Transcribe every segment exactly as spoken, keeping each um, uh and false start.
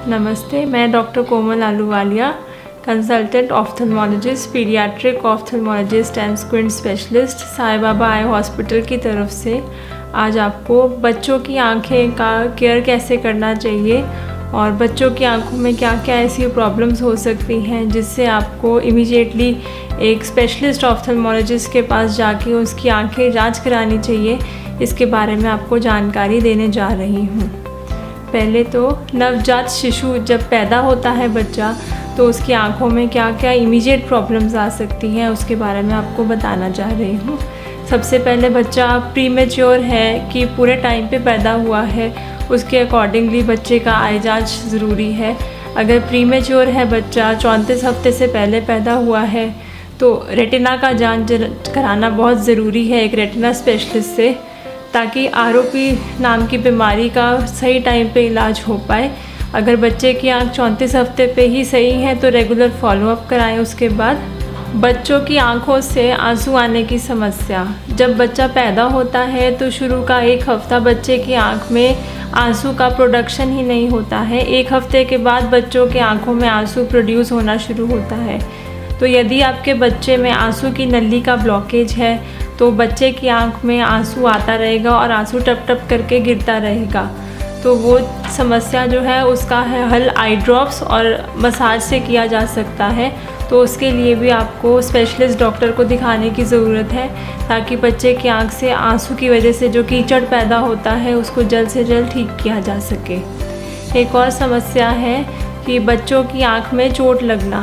नमस्ते, मैं doctor Komal Ahluwalia, consultant ophthalmologist, paediatric ophthalmologist and squint specialist, Sai Baba eye hospital की तरफ से आज आपको बच्चों की आंखें का केयर कैसे करना चाहिए और बच्चों की आंखों में क्या क्या ऐसी प्रॉब्लम्स हो सकती हैं जिससे आपको इमीडिएटली एक स्पेशलिस्ट ऑफ्थल्मोलॉजिस्ट के पास जाके उसकी आंखें जांच करानी चाहिए, इसके बारे में आपको जानकारी देने जा रही हूँ। पहले तो नवजात शिशु जब पैदा होता है बच्चा, तो उसकी आंखों में क्या क्या इमीडिएट प्रॉब्लम्स आ सकती हैं उसके बारे में आपको बताना चाह रही हूँ। सबसे पहले बच्चा प्रीमेच्योर है कि पूरे टाइम पे पैदा हुआ है, उसके अकॉर्डिंगली बच्चे का आई जांच ज़रूरी है। अगर प्रीमेच्योर है बच्चा, चौंतीस हफ्ते से पहले पैदा हुआ है, तो रेटिना का जांच कराना बहुत ज़रूरी है एक रेटिना स्पेशलिस्ट से, ताकि आर ओ पी नाम की बीमारी का सही टाइम पे इलाज हो पाए। अगर बच्चे की आंख चौंतीस हफ्ते पे ही सही है तो रेगुलर फॉलोअप कराएं। उसके बाद बच्चों की आंखों से आंसू आने की समस्या, जब बच्चा पैदा होता है तो शुरू का एक हफ़्ता बच्चे की आंख में आंसू का प्रोडक्शन ही नहीं होता है। एक हफ्ते के बाद बच्चों के आंखों में आंसू प्रोड्यूस होना शुरू होता है। तो यदि आपके बच्चे में आंसू की नली का ब्लॉकेज है तो बच्चे की आंख में आंसू आता रहेगा और आंसू टप टप करके गिरता रहेगा। तो वो समस्या जो है उसका है हल आई ड्रॉप्स और मसाज से किया जा सकता है। तो उसके लिए भी आपको स्पेशलिस्ट डॉक्टर को दिखाने की ज़रूरत है, ताकि बच्चे की आंख से आंसू की वजह से जो कीचड़ पैदा होता है उसको जल्द से जल्द ठीक किया जा सके। एक और समस्या है कि बच्चों की आंख में चोट लगना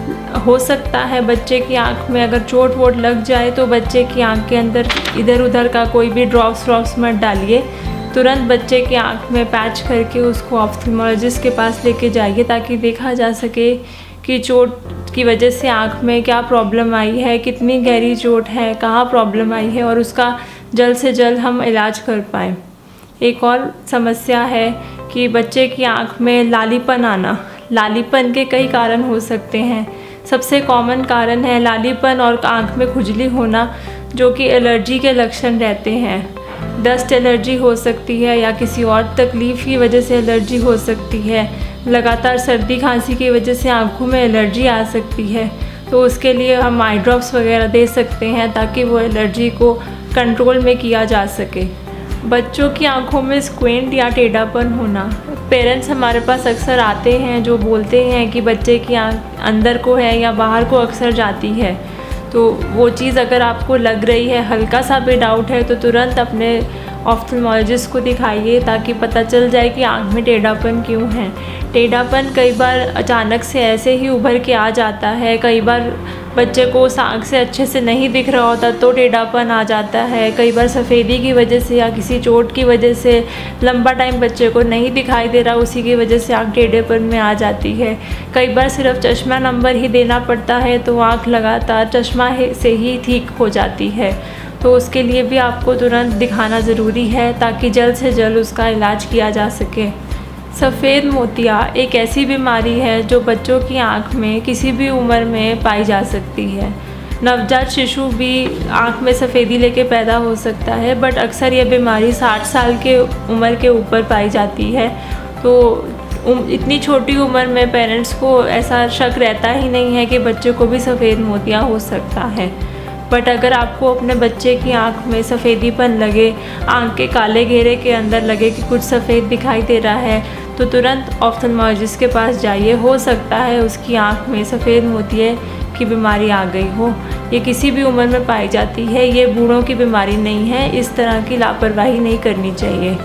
हो सकता है। बच्चे की आंख में अगर चोट वोट लग जाए तो बच्चे की आंख के अंदर इधर उधर का कोई भी ड्रॉप्स ड्रॉप्स मत डालिए, तुरंत बच्चे की आंख में पैच करके उसको ऑफ्थल्मोलॉजिस्ट के पास लेके जाइए, ताकि देखा जा सके कि चोट की वजह से आंख में क्या प्रॉब्लम आई है, कितनी गहरी चोट है, कहाँ प्रॉब्लम आई है और उसका जल्द से जल्द हम इलाज कर पाएँ। एक और समस्या है कि बच्चे की आंख में लालीपन आना। लालीपन के कई कारण हो सकते हैं। सबसे कॉमन कारण है लालीपन और आंख में खुजली होना, जो कि एलर्जी के लक्षण रहते हैं। डस्ट एलर्जी हो सकती है या किसी और तकलीफ़ की वजह से एलर्जी हो सकती है। लगातार सर्दी खांसी की वजह से आंखों में एलर्जी आ सकती है, तो उसके लिए हम आई ड्रॉप्स वगैरह दे सकते हैं ताकि वो एलर्जी को कंट्रोल में किया जा सके। बच्चों की आंखों में स्क्वेंट या टेढ़ापन होना। पेरेंट्स हमारे पास अक्सर आते हैं जो बोलते हैं कि बच्चे की आंख अंदर को है या बाहर को अक्सर जाती है। तो वो चीज़ अगर आपको लग रही है, हल्का सा भी डाउट है, तो तुरंत अपने ऑफ्थल्मोलॉजिस्ट को दिखाइए, ताकि पता चल जाए कि आंख में टेढ़ापन क्यों है। टेढ़ापन कई बार अचानक से ऐसे ही उभर के आ जाता है, कई बार बच्चे को उस आँख से अच्छे से नहीं दिख रहा होता तो टेढ़ापन आ जाता है। कई बार सफ़ेदी की वजह से या किसी चोट की वजह से लंबा टाइम बच्चे को नहीं दिखाई दे रहा, उसी की वजह से आँख टेढ़ेपन में आ जाती है। कई बार सिर्फ चश्मा नंबर ही देना पड़ता है तो आँख लगातार चश्मा से ही ठीक हो जाती है। तो उसके लिए भी आपको तुरंत दिखाना ज़रूरी है, ताकि जल्द से जल्द उसका इलाज किया जा सके। सफ़ेद मोतिया एक ऐसी बीमारी है जो बच्चों की आंख में किसी भी उम्र में पाई जा सकती है। नवजात शिशु भी आंख में सफ़ेदी लेके पैदा हो सकता है, बट अक्सर यह बीमारी साठ साल के उम्र के ऊपर पाई जाती है। तो उम, इतनी छोटी उम्र में पेरेंट्स को ऐसा शक रहता ही नहीं है कि बच्चे को भी सफ़ेद मोतिया हो सकता है। बट अगर आपको अपने बच्चे की आंख में सफ़ेदीपन लगे, आंख के काले घेरे के अंदर लगे कि कुछ सफ़ेद दिखाई दे रहा है, तो तुरंत ऑफ्थल्मोलॉजिस्ट के पास जाइए। हो सकता है उसकी आंख में सफ़ेद मोतिये की बीमारी आ गई हो। ये किसी भी उम्र में पाई जाती है, ये बूढ़ों की बीमारी नहीं है। इस तरह की लापरवाही नहीं करनी चाहिए।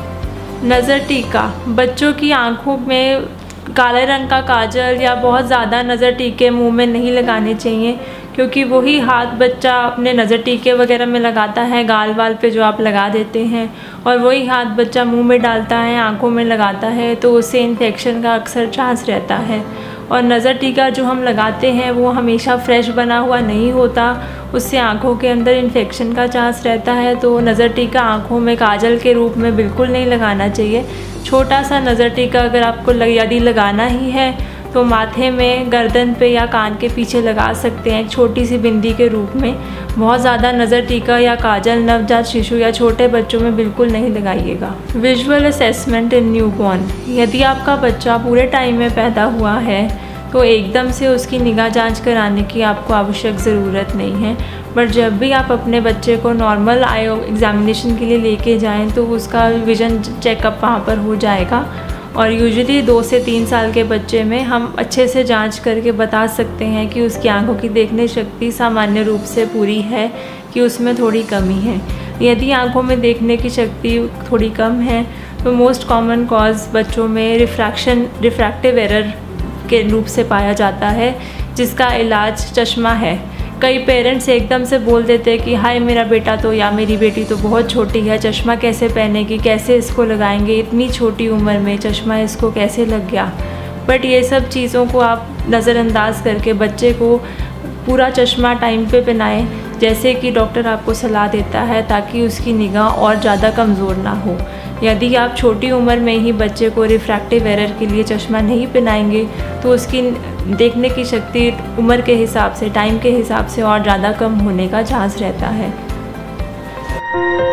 नज़र टीका, बच्चों की आँखों में काले रंग का काजल या बहुत ज़्यादा नज़र टीके मुंह में नहीं लगाने चाहिए, क्योंकि वही हाथ बच्चा अपने नज़र टीके वगैरह में लगाता है, गाल वाल पे जो आप लगा देते हैं, और वही हाथ बच्चा मुंह में डालता है, आंखों में लगाता है, तो उससे इन्फेक्शन का अक्सर चांस रहता है। और नज़र टीका जो हम लगाते हैं वो हमेशा फ्रेश बना हुआ नहीं होता, उससे आँखों के अंदर इन्फेक्शन का चांस रहता है। तो नज़र टीका आँखों में काजल के रूप में बिल्कुल नहीं लगाना चाहिए। छोटा सा नज़र टीका अगर आपको यदि लगाना ही है तो माथे में, गर्दन पे या कान के पीछे लगा सकते हैं एक छोटी सी बिंदी के रूप में। बहुत ज़्यादा नज़र टीका या काजल नवजात शिशु या छोटे बच्चों में बिल्कुल नहीं लगाइएगा। Visual assessment in newborn. यदि आपका बच्चा पूरे टाइम में पैदा हुआ है तो एकदम से उसकी निगाह जांच कराने की आपको आवश्यक ज़रूरत नहीं है, बट जब भी आप अपने बच्चे को नॉर्मल आई एग्ज़ामिनेशन के लिए लेके जाएं तो उसका विज़न चेकअप वहाँ पर हो जाएगा। और यूजुअली दो से तीन साल के बच्चे में हम अच्छे से जांच करके बता सकते हैं कि उसकी आंखों की देखने शक्ति सामान्य रूप से पूरी है कि उसमें थोड़ी कमी है। यदि आंखों में देखने की शक्ति थोड़ी कम है तो मोस्ट कॉमन कॉज बच्चों में रिफ्रैक्शन रिफ्रैक्टिव एरर के रूप से पाया जाता है, जिसका इलाज चश्मा है। कई पेरेंट्स एकदम से बोल देते हैं कि हाय मेरा बेटा तो या मेरी बेटी तो बहुत छोटी है, चश्मा कैसे पहनेगी, कैसे इसको लगाएंगे, इतनी छोटी उम्र में चश्मा इसको कैसे लग गया। बट ये सब चीज़ों को आप नज़रअंदाज करके बच्चे को पूरा चश्मा टाइम पे पहनाएं जैसे कि डॉक्टर आपको सलाह देता है, ताकि उसकी निगाह और ज़्यादा कमज़ोर ना हो। यदि आप छोटी उम्र में ही बच्चे को रिफ्रैक्टिव एरर के लिए चश्मा नहीं पहनाएंगे तो उसकी देखने की शक्ति उम्र के हिसाब से, टाइम के हिसाब से और ज़्यादा कम होने का चांस रहता है।